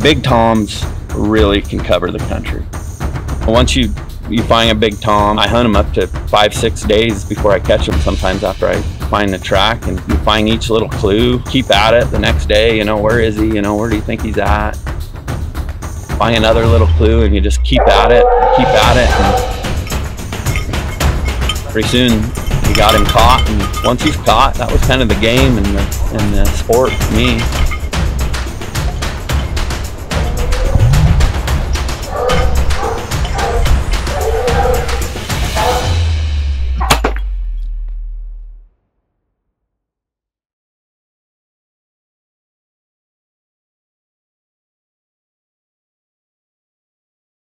big toms really can cover the country. Once you find a big tom, I hunt them up to 5-6 days before I catch them, sometimes after I find the track, and you find each little clue, keep at it the next day, you know, where is he, you know, where do you think he's at? Find another little clue and you just keep at it, and pretty soon you got him caught, and once he's caught, that was kind of the game and the sport for me.